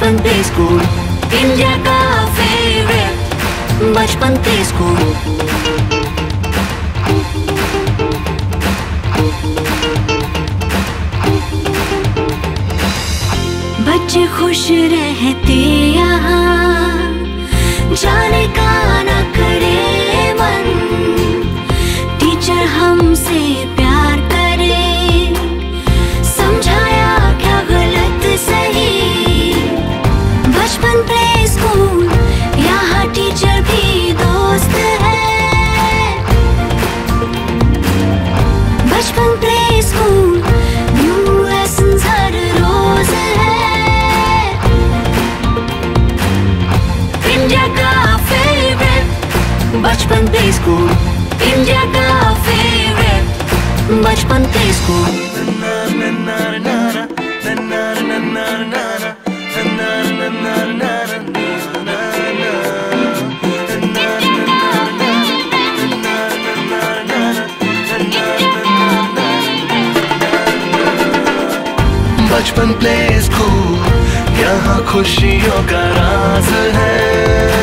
बचपन play school, India का favourite Bachpan play school. बच्चे खुश रहते यहाँ, जाने का न करे मन, टीचर हमसे प्यार करे, समझाया क्या गलत सही। बचपन प्ले स्कूल, यहाँ टीचर भी दोस्त है। Bachpan play school, new lessons हर रोज है। इंडिया का favourite Bachpan play school, India का favourite Bachpan play school. Bachpan play school, यहाँ खुशियों का राज है।